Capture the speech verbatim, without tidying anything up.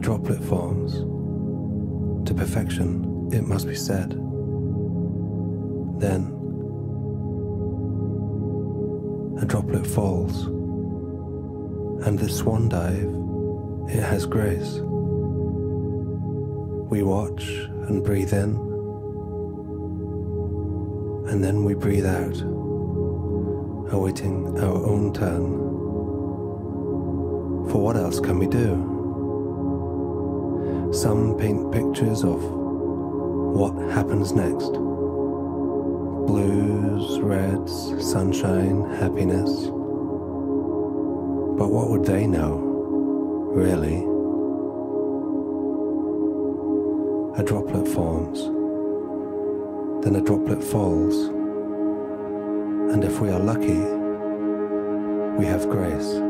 droplet forms to perfection, it must be said. Then a droplet falls, and the swan dive, it has grace. We watch and breathe in, and then we breathe out, awaiting our own turn. For what else can we do? Some paint pictures of what happens next. Blues, reds, sunshine, happiness. But what would they know, really? A droplet forms, then a droplet falls, and if we are lucky, we have grace.